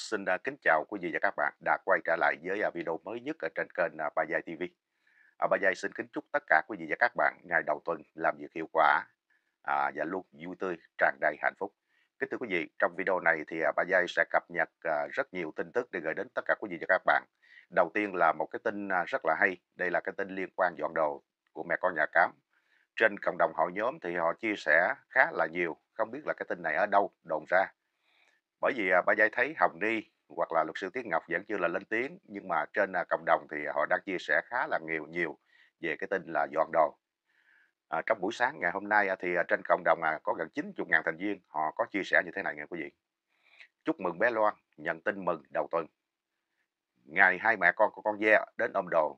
Xin kính chào quý vị và các bạn đã quay trở lại với video mới nhất ở trên kênh Ba Giai TV. Ba Giai xin kính chúc tất cả quý vị và các bạn ngày đầu tuần làm việc hiệu quả và luôn vui tươi, tràn đầy hạnh phúc. Kính thưa quý vị, trong video này thì Ba Giai sẽ cập nhật rất nhiều tin tức để gửi đến tất cả quý vị và các bạn. Đầu tiên là một cái tin rất là hay, đây là cái tin liên quan dọn đồ của mẹ con nhà Cám. Trên cộng đồng hội nhóm thì họ chia sẻ khá là nhiều, không biết là cái tin này ở đâu đồn ra. Bởi vì Ba Giai thấy Hồng Ni hoặc là luật sư Tiết Ngọc vẫn chưa là lên tiếng, nhưng mà trên cộng đồng thì họ đang chia sẻ khá là nhiều nhiều về cái tin là dọn đồ. Trong buổi sáng ngày hôm nay thì trên cộng đồng có gần 90.000 thành viên, họ có chia sẻ như thế này nghe quý vị. Chúc mừng bé Loan nhận tin mừng đầu tuần. Ngày hai mẹ con của con ve đến ôm đồ,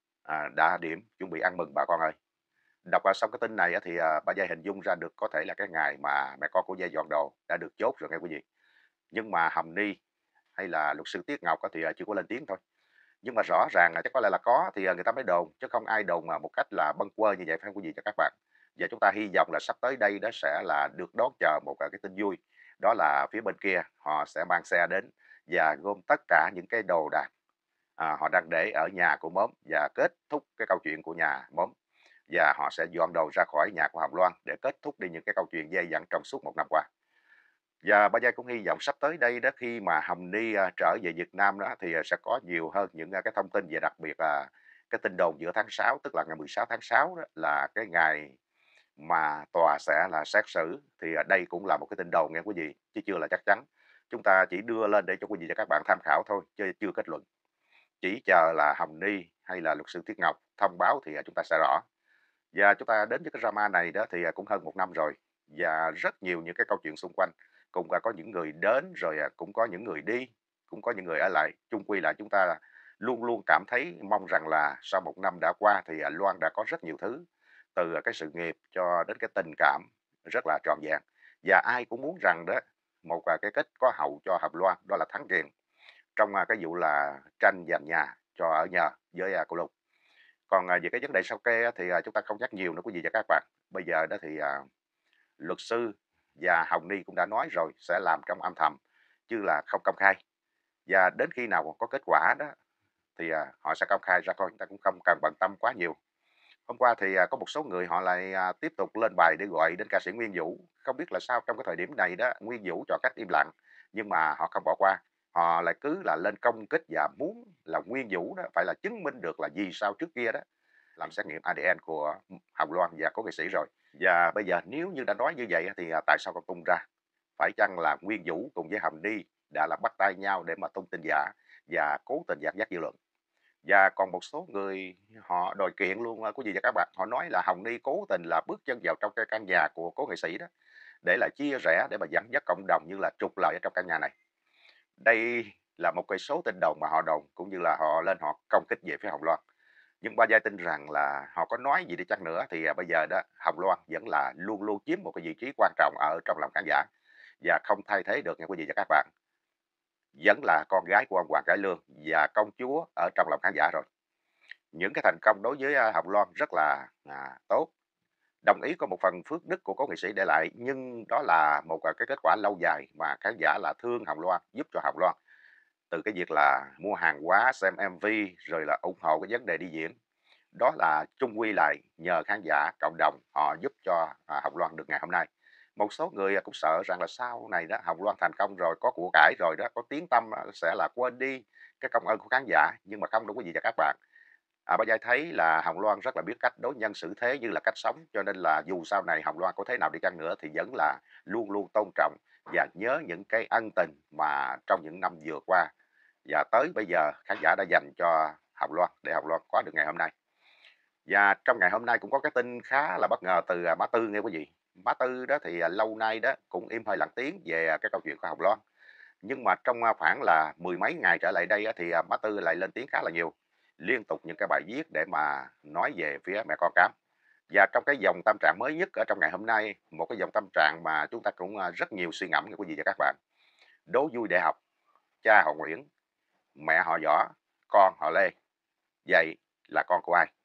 đã điểm chuẩn bị ăn mừng bà con ơi. Đọc xong cái tin này thì Ba Giai hình dung ra được có thể là cái ngày mà mẹ con của ve dọn đồ đã được chốt rồi nghe quý vị. Nhưng mà Hồng Ni hay là luật sư Tiết Ngọc thì chưa có lên tiếng thôi. Nhưng mà rõ ràng là chắc có lẽ là có thì người ta mới đồn, chứ không ai đồn mà một cách là bâng quơ như vậy, phải không quý vị và các bạn. Và chúng ta hy vọng là sắp tới đây đó sẽ là được đón chờ một cái tin vui, đó là phía bên kia họ sẽ mang xe đến và gom tất cả những cái đồ đạc họ đang để ở nhà của Móm và kết thúc cái câu chuyện của nhà Móm, và họ sẽ dọn đồ ra khỏi nhà của Hồng Loan để kết thúc đi những cái câu chuyện dai dẳng trong suốt một năm qua. Và Ba Gia cũng hy vọng sắp tới đây đó, khi mà Hồng Ni trở về Việt Nam đó thì sẽ có nhiều hơn những cái thông tin, về đặc biệt là cái tin đồn giữa tháng 6, tức là ngày 16 tháng 6 đó là cái ngày mà tòa sẽ là xét xử, thì đây cũng là một cái tin đồn nghe quý vị, chứ chưa là chắc chắn. Chúng ta chỉ đưa lên để cho quý vị và các bạn tham khảo thôi, chứ chưa kết luận. Chỉ chờ là Hồng Ni hay là luật sư Thiết Ngọc thông báo thì chúng ta sẽ rõ. Và chúng ta đến với cái drama này đó thì cũng hơn một năm rồi, và rất nhiều những cái câu chuyện xung quanh, cũng có những người đến rồi cũng có những người đi, cũng có những người ở lại. Chung quy là chúng ta luôn luôn cảm thấy mong rằng là sau một năm đã qua thì Loan đã có rất nhiều thứ, từ cái sự nghiệp cho đến cái tình cảm rất là trọn vẹn, và ai cũng muốn rằng đó một cái kết có hậu cho Hồng Loan, đó là thắng kiện trong cái vụ là tranh giành nhà cho ở nhờ với cô Lục. Còn về cái vấn đề sau kê thì chúng ta không nhắc nhiều nữa quý vị và các bạn. Bây giờ đó thì luật sư và Hồng Ni cũng đã nói rồi, sẽ làm trong âm thầm chứ là không công khai. Và đến khi nào có kết quả đó thì họ sẽ công khai ra thôi, chúng ta cũng không cần bận tâm quá nhiều. Hôm qua thì có một số người họ lại tiếp tục lên bài để gọi đến ca sĩ Nguyên Vũ. Không biết là sao trong cái thời điểm này đó Nguyên Vũ chọn cách im lặng, nhưng mà họ không bỏ qua. Họ lại cứ là lên công kích và muốn là Nguyên Vũ đó phải là chứng minh được là vì sao trước kia đó làm xét nghiệm ADN của Hồng Loan và cố nghệ sĩ rồi. Và bây giờ nếu như đã nói như vậy thì tại sao còn tung ra? Phải chăng là Nguyên Vũ cùng với Hồng Ni đã là bắt tay nhau để mà tung tin giả và cố tình dẫn dắt dư luận? Và còn một số người họ đòi kiện luôn quý vị và các bạn. Họ nói là Hồng Ni cố tình là bước chân vào trong cái căn nhà của cố nghệ sĩ đó để là chia rẽ, để mà dẫn dắt cộng đồng như là trục lợi ở trong căn nhà này. Đây là một cái số tin đồn mà họ đồn, cũng như là họ lên họ công kích về phía Hồng Loan. Nhưng Ba Gia tin rằng là họ có nói gì đi chăng nữa thì bây giờ đó Hồng Loan vẫn là luôn luôn chiếm một cái vị trí quan trọng ở trong lòng khán giả, và không thay thế được nha quý vị và các bạn. Vẫn là con gái của ông Hoàng Cải Lương và công chúa ở trong lòng khán giả rồi. Những cái thành công đối với Hồng Loan rất là tốt. Đồng ý có một phần phước đức của cố nghệ sĩ để lại, nhưng đó là một cái kết quả lâu dài mà khán giả là thương Hồng Loan, giúp cho Hồng Loan. Từ cái việc là mua hàng hóa, xem MV, rồi là ủng hộ cái vấn đề đi diễn. Đó là chung quy lại nhờ khán giả, cộng đồng họ giúp cho Hồng Loan được ngày hôm nay. Một số người cũng sợ rằng là sau này đó Hồng Loan thành công rồi, có của cải rồi đó, có tiếng tăm sẽ là quên đi cái công ơn của khán giả, nhưng mà không đâu quý vị và các bạn. Ba Giai thấy là Hồng Loan rất là biết cách đối nhân xử thế như là cách sống, cho nên là dù sau này Hồng Loan có thế nào đi chăng nữa thì vẫn là luôn luôn tôn trọng và nhớ những cái ân tình mà trong những năm vừa qua và tới bây giờ khán giả đã dành cho Hồng Loan, để Hồng Loan có được ngày hôm nay. Và trong ngày hôm nay cũng có cái tin khá là bất ngờ từ Mã Tư nghe quý vị. Mã Tư đó thì lâu nay đó cũng im hơi lặng tiếng về cái câu chuyện của Hồng Loan. Nhưng mà trong khoảng là mười mấy ngày trở lại đây thì Mã Tư lại lên tiếng khá là nhiều, liên tục những cái bài viết để mà nói về phía mẹ con Cám. Và trong cái dòng tâm trạng mới nhất ở trong ngày hôm nay, một cái dòng tâm trạng mà chúng ta cũng rất nhiều suy ngẫm của quý vị và các bạn. Đố vui đại học, cha họ Nguyễn, mẹ họ Võ, con họ Lê. Vậy là con của ai?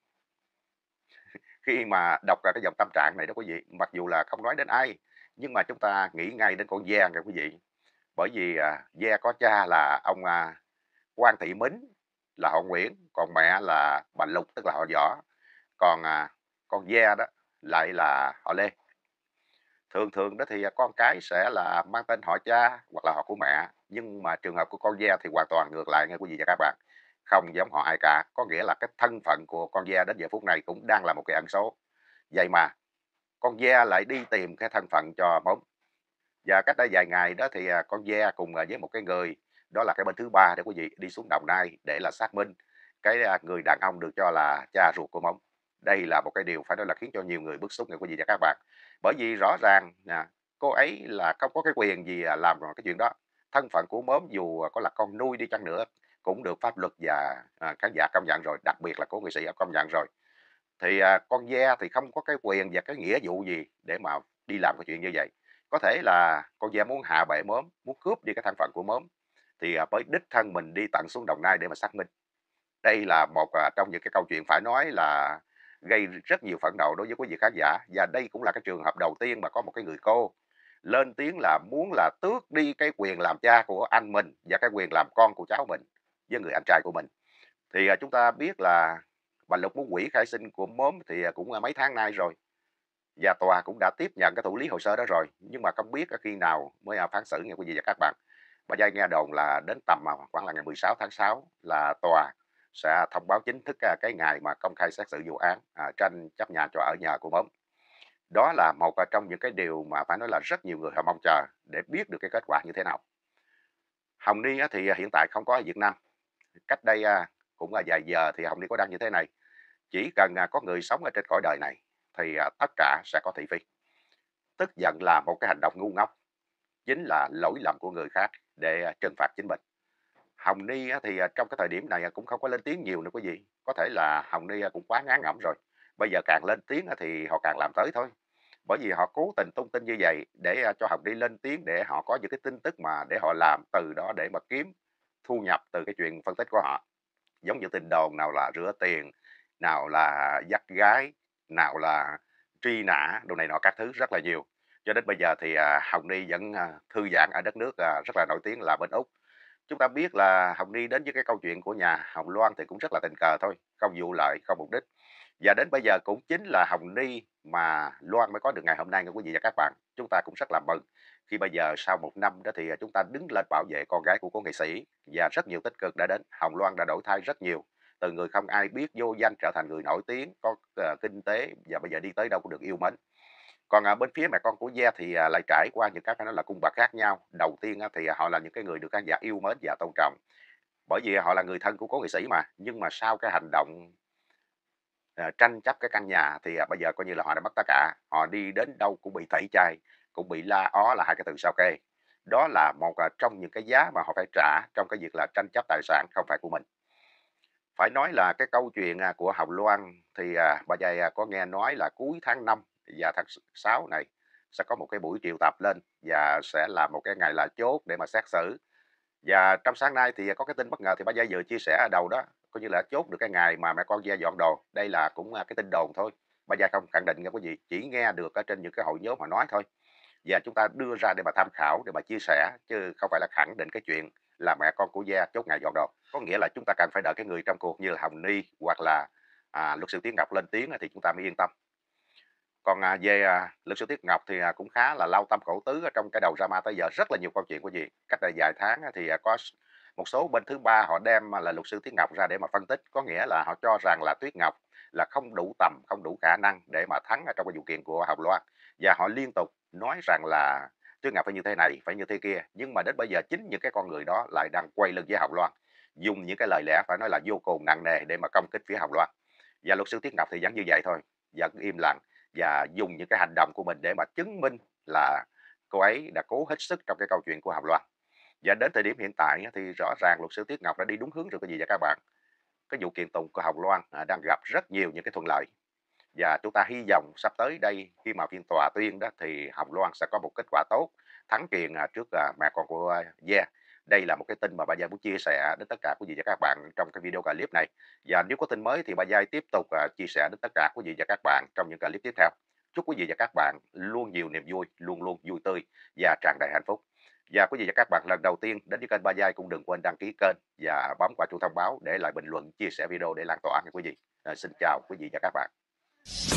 Khi mà đọc ra cái dòng tâm trạng này đó quý vị, mặc dù là không nói đến ai, nhưng mà chúng ta nghĩ ngay đến con Giang rồi quý vị. Bởi vì, Ve có cha là ông, Quan Thị Mính là họ Nguyễn, còn mẹ là bà Lục tức là họ Võ, còn, con Ve đó lại là họ Lê. Thường thường đó thì, con cái sẽ là mang tên họ cha hoặc là họ của mẹ, nhưng mà trường hợp của con Ve thì hoàn toàn ngược lại nha quý vị và các bạn, không giống họ ai cả. Có nghĩa là cái thân phận của con Ve đến giờ phút này cũng đang là một cái ẩn số. Vậy mà con Ve lại đi tìm cái thân phận cho Móng. Và cách đây vài ngày đó thì, con Ve cùng, với một cái người, đó là cái bên thứ ba để quý vị, đi xuống Đồng Nai để là xác minh cái, người đàn ông được cho là cha ruột của Móng. Đây là một cái điều phải nói là khiến cho nhiều người bức xúc nha quý vị và các bạn. Bởi vì rõ ràng, cô ấy là không có cái quyền gì, làm cái chuyện đó. Thân phận của Móm dù, có là con nuôi đi chăng nữa cũng được pháp luật và, khán giả công nhận rồi, đặc biệt là cố nghệ sĩ công nhận rồi. Thì, con Ve thì không có cái quyền và cái nghĩa vụ gì để mà đi làm cái chuyện như vậy. Có thể là con Ve muốn hạ bệ Móm, muốn cướp đi cái thân phận của Móm, thì, mới đích thân mình đi tận xuống Đồng Nai để mà xác minh. Đây là một, trong những cái câu chuyện phải nói là gây rất nhiều phẫn nộ đối với quý vị khán giả, và đây cũng là cái trường hợp đầu tiên mà có một cái người cô lên tiếng là muốn là tước đi cái quyền làm cha của anh mình và cái quyền làm con của cháu mình với người anh trai của mình. Thì, chúng ta biết là bà Lục muốn hủy khai sinh của Móm thì, cũng, mấy tháng nay rồi, và tòa cũng đã tiếp nhận cái thủ lý hồ sơ đó rồi, nhưng mà không biết khi nào mới, phán xử nha quý vị và các bạn. Bà Giai nghe đồn là đến tầm, khoảng là ngày 16 tháng 6 là tòa sẽ thông báo chính thức, cái ngày mà công khai xét xử vụ án, tranh chấp nhà trọ ở nhà của Móm. Đó là một, trong những cái điều mà phải nói là rất nhiều người họ mong chờ để biết được cái kết quả như thế nào. Hồng Ni á thì, hiện tại không có ở Việt Nam. Cách đây, cũng là vài giờ thì Hồng Ni có đăng như thế này: "Chỉ cần, có người sống ở trên cõi đời này thì, tất cả sẽ có thị phi." Tức giận là một cái hành động ngu ngốc, chính là lỗi lầm của người khác để, trừng phạt chính mình. Hồng Ni á thì, trong cái thời điểm này, cũng không có lên tiếng nhiều nữa quý vị. Có thể là Hồng Ni, cũng quá ngán ngẩm rồi. Bây giờ càng lên tiếng á thì họ càng làm tới thôi. Bởi vì họ cố tình tung tin như vậy để, cho Hồng Ni lên tiếng để họ có những cái tin tức mà để họ làm từ đó để mà kiếm thu nhập từ cái chuyện phân tích của họ. Giống như tin đồn nào là rửa tiền, nào là dắt gái, nào là truy nã, đồ này nọ các thứ rất là nhiều. Cho đến bây giờ thì, Hồng Ni vẫn, thư giãn ở đất nước, rất là nổi tiếng là bên Úc. Chúng ta biết là Hồng Ni đến với cái câu chuyện của nhà Hồng Loan thì cũng rất là tình cờ thôi, không vụ lợi, không mục đích. Và đến bây giờ cũng chính là Hồng Ni mà Loan mới có được ngày hôm nay nha quý vị và các bạn. Chúng ta cũng rất là mừng khi bây giờ sau một năm đó thì, chúng ta đứng lên bảo vệ con gái của cố nghệ sĩ, và rất nhiều tích cực đã đến. Hồng Loan đã đổi thay rất nhiều, từ người không ai biết, vô danh trở thành người nổi tiếng, có, kinh tế, và bây giờ đi tới đâu cũng được yêu mến. Còn, bên phía mẹ con của Ve thì, lại trải qua những cái phải nói là cung bậc khác nhau. Đầu tiên á thì, họ là những cái người được khán giả yêu mến và tôn trọng, bởi vì họ là người thân của cố nghệ sĩ mà. Nhưng mà sau cái hành động, tranh chấp cái căn nhà thì, bây giờ coi như là họ đã mất tất cả, họ đi đến đâu cũng bị tẩy chay, cũng bị la ó là hai cái từ sao kê. Đó là một, trong những cái giá mà họ phải trả trong cái việc là tranh chấp tài sản không phải của mình. Phải nói là cái câu chuyện, của Hồng Loan thì, bà dày, có nghe nói là cuối tháng 5 và tháng 6 này sẽ có một cái buổi triệu tập lên và sẽ là một cái ngày là chốt để mà xét xử. Và trong sáng nay thì có cái tin bất ngờ thì bà Giai vừa chia sẻ ở đầu đó, coi như là chốt được cái ngày mà mẹ con Giai dọn đồ. Đây là cũng, cái tin đồn thôi, bà Giai không khẳng định nha quý vị, chỉ nghe được ở trên những cái hội nhóm họ nói thôi. Và chúng ta đưa ra để mà tham khảo, để mà chia sẻ, chứ không phải là khẳng định cái chuyện là mẹ con của Gia chốt ngày dọn đồ. Có nghĩa là chúng ta cần phải đợi cái người trong cuộc như là Hồng Ni hoặc là, luật sư Tiến Ngọc lên tiếng thì chúng ta mới yên tâm. Còn, về, luật sư Tiết Ngọc thì, cũng khá là lao tâm khổ tứ ở trong cái đầu drama tới giờ, rất là nhiều câu chuyện của gì. Cách đây vài tháng thì, có một số bên thứ ba họ đem, là luật sư Tiết Ngọc ra để mà phân tích, có nghĩa là họ cho rằng là Tuyết Ngọc là không đủ tầm, không đủ khả năng để mà thắng ở trong cái vụ kiện của Hồng Loan. Và họ liên tục nói rằng là Tuyết Ngọc phải như thế này, phải như thế kia, nhưng mà đến bây giờ chính những cái con người đó lại đang quay lưng với Hồng Loan, dùng những cái lời lẽ phải nói là vô cùng nặng nề để mà công kích phía Hồng Loan. Và luật sư Tiết Ngọc thì vẫn như vậy thôi, vẫn im lặng và dùng những cái hành động của mình để mà chứng minh là cô ấy đã cố hết sức trong cái câu chuyện của Hồng Loan. Và đến thời điểm hiện tại thì rõ ràng luật sư Tiết Ngọc đã đi đúng hướng rồi quý vị và các bạn. Cái vụ kiện tụng của Hồng Loan đang gặp rất nhiều những cái thuận lợi. Và chúng ta hy vọng sắp tới đây khi mà phiên tòa tuyên đó thì Hồng Loan sẽ có một kết quả tốt, thắng kiện trước mẹ con của Ve. Đây là một cái tin mà bà Giai muốn chia sẻ đến tất cả quý vị và các bạn trong cái video clip này. Và nếu có tin mới thì bà Giai tiếp tục chia sẻ đến tất cả quý vị và các bạn trong những clip tiếp theo. Chúc quý vị và các bạn luôn nhiều niềm vui, luôn luôn vui tươi và tràn đầy hạnh phúc. Và quý vị và các bạn lần đầu tiên đến với kênh Ba Giai cũng đừng quên đăng ký kênh và bấm vào chuông thông báo để lại bình luận, chia sẻ video để lan tỏa nha quý vị. Xin chào quý vị và các bạn.